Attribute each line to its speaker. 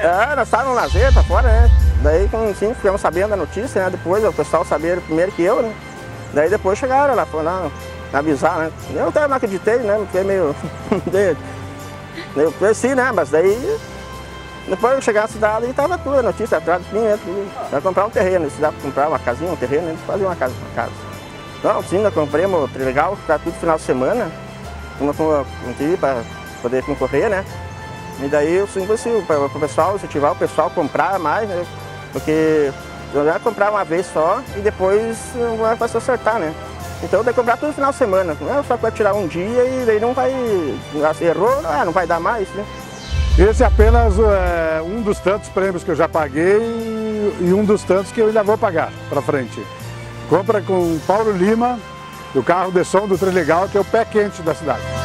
Speaker 1: Nós estávamos no lazer, pra fora, né? Daí, sim, ficamos sabendo da notícia, né? Depois o pessoal sabia primeiro que eu, né? Daí depois chegaram lá, foram avisar, né? Eu até não acreditei, né? Fiquei meio... eu conheci, né? Mas daí... Depois eu cheguei na cidade e tava tudo, a notícia atrás de mim, né? Para comprar um terreno, se dá para comprar uma casinha, um terreno, né? Fazer uma casa. Então, sim, nós compramos, legal, ficar tudo final de semana. Para poder concorrer, né? E daí eu sempre assim, para o pessoal, incentivar o pessoal a comprar mais, né? Porque não vai comprar uma vez só e depois não vai se acertar, né? Então tem que comprar tudo no final de semana. Não é só para tirar um dia e daí não vai. Errou, não vai dar mais, né?
Speaker 2: Esse é apenas um dos tantos prêmios que eu já paguei e um dos tantos que eu ainda vou pagar para frente. Compra com Paulo Lima, do carro de som do Trilegal, que é o pé quente da cidade.